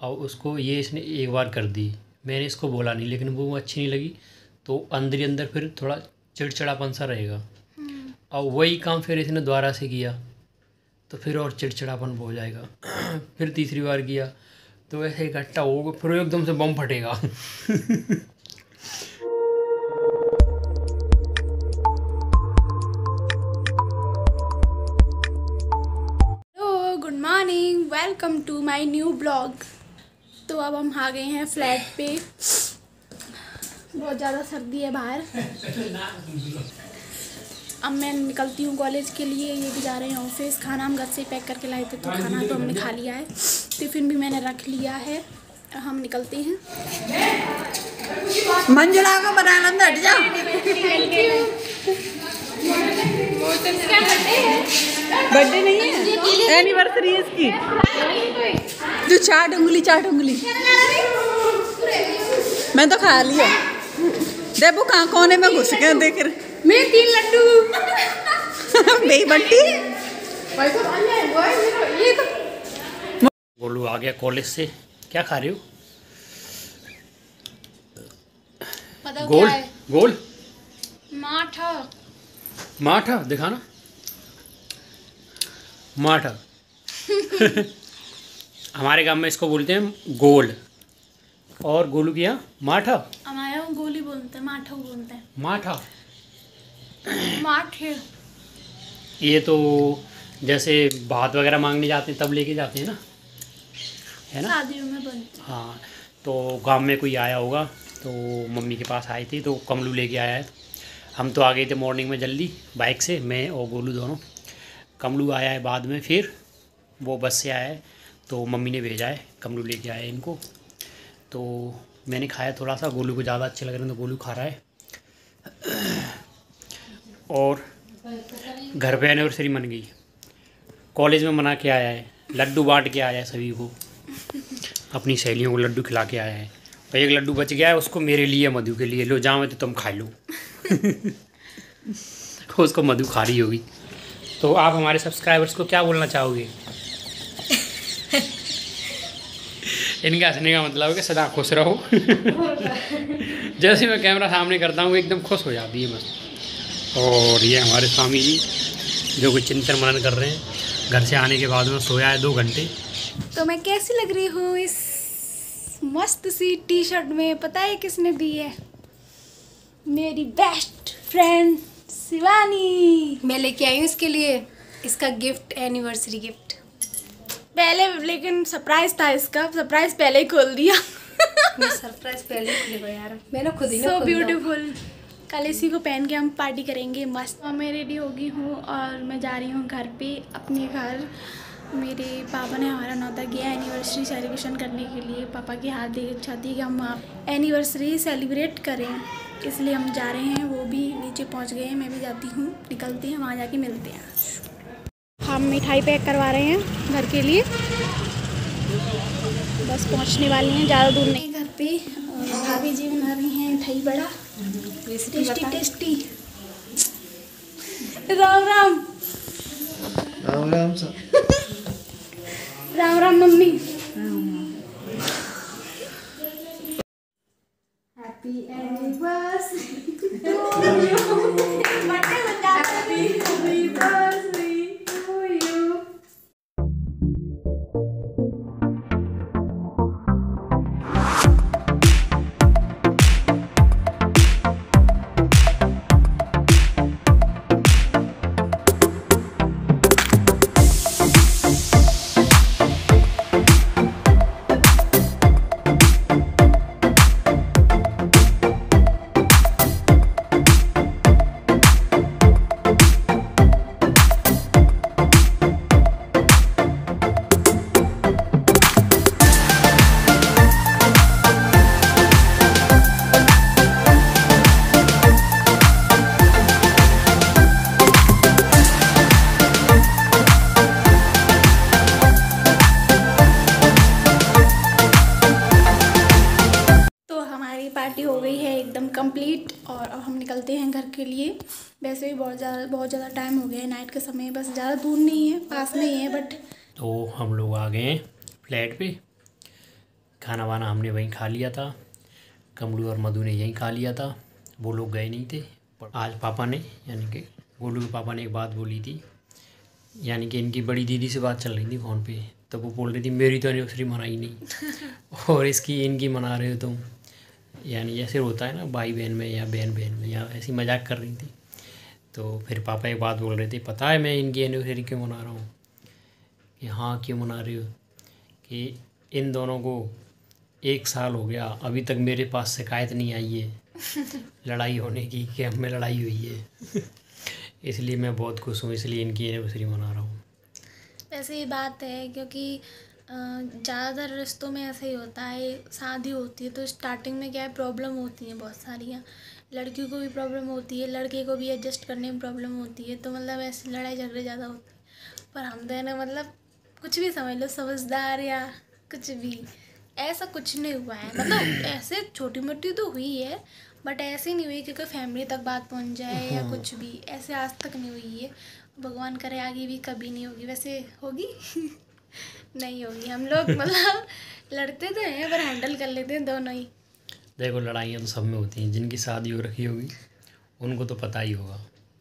और उसको ये इसने एक बार कर दी। मैंने इसको बोला नहीं, लेकिन वो अच्छी नहीं लगी, तो अंदर ही अंदर फिर थोड़ा चिड़चिड़ापन सा रहेगा। और वही काम फिर इसने दोबारा से किया तो फिर और चिड़चिड़ापन हो जाएगा। फिर तीसरी बार किया तो ऐसे इकट्ठा होगा, फिर एकदम से बम फटेगा। Good morning, welcome to my new blog. तो अब हम आ गए हैं फ्लैट पे। बहुत ज़्यादा सर्दी है बाहर। अब मैं निकलती हूँ कॉलेज के लिए, ये भी जा रहे हैं ऑफिस। खाना हम घर से पैक करके लाए थे, तो खाना तो हमने खा लिया है, टिफ़िन भी मैंने रख लिया है। हम निकलते हैं। मंजुला को बनाना हट जा। बर्थडे नहीं है, एनिवर्सरी है इसकी। जो चाट उंगली मैं तो खा लिया। देखो कहाँ कोने में घुस गए, देख रहे मैं 3 लड्डू मेरी बट्टी। गोलू आ गया कॉलेज से। क्या खा रहे हो? गोल गोल माठा। माठा दिखाना। माठा। हमारे गांव में इसको बोलते हैं गोल, और गोलू के यहाँ माठा। हमारे यहाँ गोली बोलते हैं, माठा बोलते हैं। माठा माठे। ये तो जैसे भात वगैरह मांगने जाते हैं तब लेके जाते हैं ना, है ना? शादियों में बनते हैं। हाँ, तो गांव में कोई आया होगा तो मम्मी के पास आई थी, तो कमलू लेके आया है। हम तो आ गए थे मॉर्निंग में जल्दी बाइक से, मैं और गोलू दोनों। कमलू आया है बाद में, फिर वो बस से आया है, तो मम्मी ने भेजा है, कमलू लेके आया है इनको। तो मैंने खाया थोड़ा सा, गोलू को ज़्यादा अच्छे लग रहे हैं तो गोलू खा रहा है। और घर पे एनिवर्सरी मन गई, कॉलेज में मना के आया है, लड्डू बांट के आया है सभी को, अपनी सहेलियों को लड्डू खिला के आया है। और एक लड्डू बच गया है, उसको मेरे लिए, मधु के लिए। लो जाओ तो तुम खा लो। उसको मधु खा रही होगी। तो आप हमारे सब्सक्राइबर्स को क्या बोलना चाहोगे? इनका हंसने का मतलब है कि सदा खुश रहो। जैसे मैं कैमरा सामने करता हूँ एकदम खुश हो जाती है बस। और ये हमारे स्वामी जी जो कुछ चिंतन मनन कर रहे हैं। घर से आने के बाद में सोया है 2 घंटे। तो मैं कैसी लग रही हूँ इस मस्त सी टी शर्ट में? पता है किसने दी है? मेरी बेस्ट फ्रेंड शिवानी। मैं लेके आई हूँ इसके लिए इसका गिफ्ट, एनिवर्सरी गिफ्ट। पहले लेकिन सरप्राइज था इसका, सरप्राइज पहले ही खोल दिया। मैं सरप्राइज पहले ही खोलेगा यार, मैंने खुद ही सो ब्यूटीफुल। कल इसी को पहन के हम पार्टी करेंगे मस्त। और मैं रेडी हो गई हूँ और मैं जा रही हूँ घर पे, अपने घर। मेरे पापा ने हमारा न्योता किया एनिवर्सरी सेलिब्रेशन करने के लिए। पापा की हार्दिक इच्छा थी कि हम एनिवर्सरी सेलिब्रेट करें, इसलिए हम जा रहे हैं। वो भी नीचे पहुंच गए हैं, मैं भी जाती हूँ, निकलते हैं, वहाँ जाके मिलते हैं। हम मिठाई पैक करवा रहे हैं घर के लिए, बस पहुँचने वाली हैं, ज़्यादा दूर नहीं घर पे। और भाभी जी बना रही हैं मिठाई बड़ा tasty tasty. Ram Ram. Ram Ram sir. Ram Ram mummy. Happy anniversary to you. Birthday बजा happy anniversary to you. Party हो गई है एकदम कंप्लीट। और अब हम निकलते हैं घर के लिए। वैसे भी बहुत ज़्यादा टाइम हो गया है नाइट के समय, बस ज़्यादा दूर नहीं है, पास में ही है बट। तो हम लोग आ गए हैं फ्लैट पे। खाना वाना हमने वहीं खा लिया था, कमलू और मधु ने यहीं खा लिया था, वो लोग गए नहीं थे। पर आज पापा ने यानी कि गोलू के पापा ने एक बात बोली थी, यानी कि इनकी बड़ी दीदी से बात चल रही थी फ़ोन पे, तो वो बोल रही थी मेरी तो एनिवर्सरी मनाई नहीं और इनकी मना रहे हो तुम, यानी जैसे होता है ना भाई बहन में या बहन बहन में, या ऐसी मजाक कर रही थी। तो फिर पापा एक बात बोल रहे थे, पता है मैं इनकी एनिवर्सरी क्यों मना रहा हूँ? कि हाँ क्यों मना रही हो? कि इन दोनों को 1 साल हो गया, अभी तक मेरे पास शिकायत नहीं आई है लड़ाई होने की, कि हम में लड़ाई हुई है इसलिए मैं बहुत खुश हूँ, इसलिए इनकी एनिवर्सरी मना रहा हूँ। वैसे ये बात है क्योंकि ज़्यादातर रिश्तों में ऐसा ही होता है, शादी होती है तो स्टार्टिंग में क्या है, प्रॉब्लम होती हैं बहुत सारी, लड़कियों को भी प्रॉब्लम होती है, लड़के को भी एडजस्ट करने में प्रॉब्लम होती है, तो मतलब ऐसे लड़ाई झगड़े ज़्यादा होते हैं। पर हम तो है ना, मतलब कुछ भी समझ लो, समझदार या कुछ भी, ऐसा कुछ नहीं हुआ है। मतलब ऐसे छोटी मोटी तो हुई है, बट ऐसे नहीं हुई कि कोई फैमिली तक बात पहुंच जाए या कुछ भी, ऐसे आज तक नहीं हुई है। भगवान करे आगे भी कभी नहीं होगी। वैसे होगी नहीं होगी। हम लोग मतलब लड़ते तो हैं पर हैंडल कर लेते हैं दोनों ही। देखो लड़ाइयाँ तो सब में होती हैं, जिनकी शादी हो रखी होगी उनको तो पता ही होगा,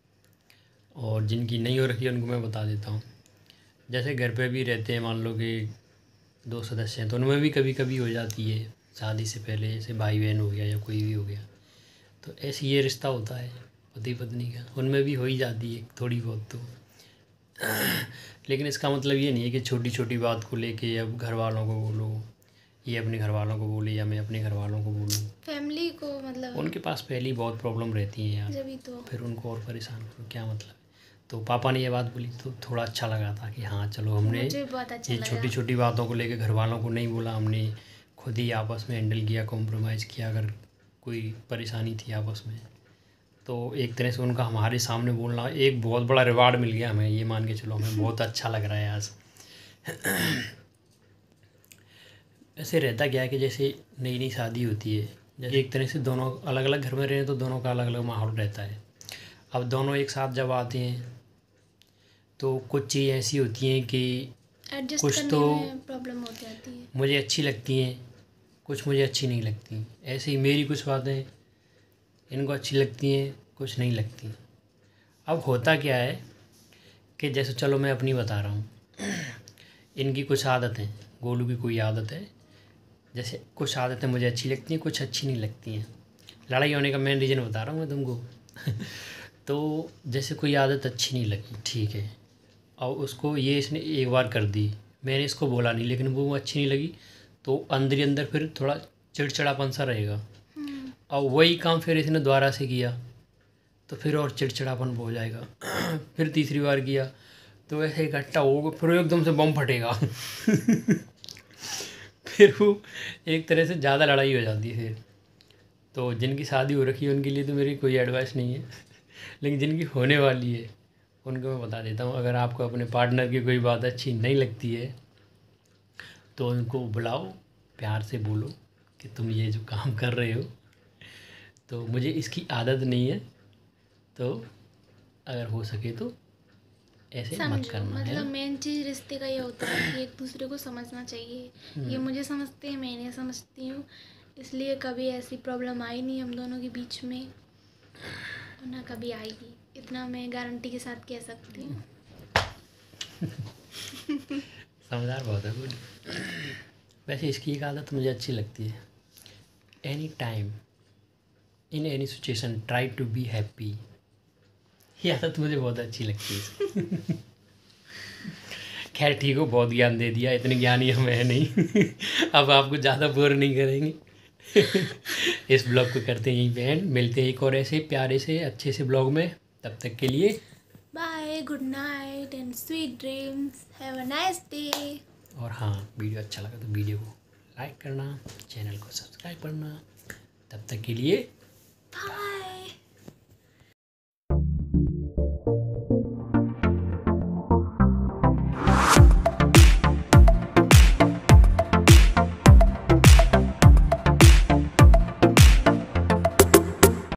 और जिनकी नहीं हो रखी है उनको मैं बता देता हूँ। जैसे घर पे भी रहते हैं, मान लो कि 2 सदस्य हैं, तो उनमें भी कभी कभी हो जाती है शादी से पहले, जैसे भाई बहन हो गया या कोई भी हो गया, तो ऐसे ये रिश्ता होता है पति पत्नी का, उनमें भी हो ही जाती है थोड़ी बहुत तो लेकिन इसका मतलब ये नहीं है कि छोटी छोटी बात को लेके अब घर वालों को बोलो, ये अपने घर वालों को बोले या मैं अपने घर वालों को बोलूँ। फैमिली को मतलब उनके पास पहले ही बहुत प्रॉब्लम रहती है यार, जब तो फिर उनको और परेशान करो, क्या मतलब। तो पापा ने ये बात बोली तो थोड़ा अच्छा लगा था कि हाँ चलो हमने मुझे बहुत अच्छा ये लगा। छोटी छोटी बातों को लेकर घर वालों को नहीं बोला, हमने खुद ही आपस में हैंडल किया, कॉम्प्रोमाइज़ किया अगर कोई परेशानी थी आपस में। तो एक तरह से उनका हमारे सामने बोलना एक बहुत बड़ा रिवार्ड मिल गया हमें, ये मान के चलो हमें बहुत अच्छा लग रहा है आज ऐसे रहता क्या है कि जैसे नई नई शादी होती है, जैसे एक तरह से दोनों अलग अलग घर में रहे तो दोनों का अलग अलग माहौल रहता है। अब दोनों एक साथ जब आते हैं तो कुछ चीज़ ऐसी होती हैं कि एडजस्ट कुछ करने तो में प्रॉब्लम हो जाती है। मुझे अच्छी लगती हैं, कुछ मुझे अच्छी नहीं लगती। ऐसे ही मेरी कुछ बातें इनको अच्छी लगती हैं, कुछ नहीं लगती। अब होता क्या है कि जैसे चलो मैं अपनी बता रहा हूँ इनकी कुछ आदतें, गोलू की कोई आदत है, जैसे कुछ आदतें मुझे अच्छी लगती हैं, कुछ अच्छी नहीं लगती हैं। लड़ाई होने का मेन रीज़न बता रहा हूँ मैं तुमको तो जैसे कोई आदत अच्छी नहीं लगी, ठीक है, और उसको ये इसने एक बार कर दी, मैंने इसको बोला नहीं लेकिन वो अच्छी नहीं लगी, तो अंदर ही अंदर फिर थोड़ा चिड़चिड़ापन सा रहेगा। और वही काम फिर इसने दोबारा से किया तो फिर और चिड़चिड़ापन हो जाएगा फिर तीसरी बार किया तो ऐसे इकट्ठा होगा, फिर एकदम से बम फटेगा फिर वो एक तरह से ज़्यादा लड़ाई हो जाती है फिर। तो जिनकी शादी हो रखी है उनके लिए तो मेरी कोई एडवाइस नहीं है लेकिन जिनकी होने वाली है उनको मैं बता देता हूँ, अगर आपको अपने पार्टनर की कोई बात अच्छी नहीं लगती है तो उनको बुलाओ, प्यार से बोलो कि तुम ये जो काम कर रहे हो तो मुझे इसकी आदत नहीं है, तो अगर हो सके तो ऐसे मत समझो, करना है। मतलब मेन चीज़ रिश्ते का ये होता है कि एक दूसरे को समझना चाहिए। ये मुझे समझते हैं, मैं इन्हें समझती हूँ, इसलिए कभी ऐसी प्रॉब्लम आई नहीं हम दोनों के बीच में और ना कभी आएगी, इतना मैं गारंटी के साथ कह सकती हूँ। समझदार बहुत है गुड। वैसे इसकी एक आदत मुझे अच्छी लगती है, any time in any situation try to be happy, ये आदत मुझे बहुत अच्छी लगती है खैर ठीक हो, बहुत ज्ञान दे दिया, इतने ज्ञानी हम है नहीं अब आपको ज़्यादा बोर नहीं करेंगे इस ब्लॉग को करते हैं यहीं पे एंड, मिलते हैं एक और ऐसे प्यारे से अच्छे से ब्लॉग में, तब तक के लिए bye, good night and sweet dreams, have a nice day. और हाँ, वीडियो अच्छा लगा तो वीडियो को लाइक करना, चैनल को सब्सक्राइब करना, तब तक के लिए बाय।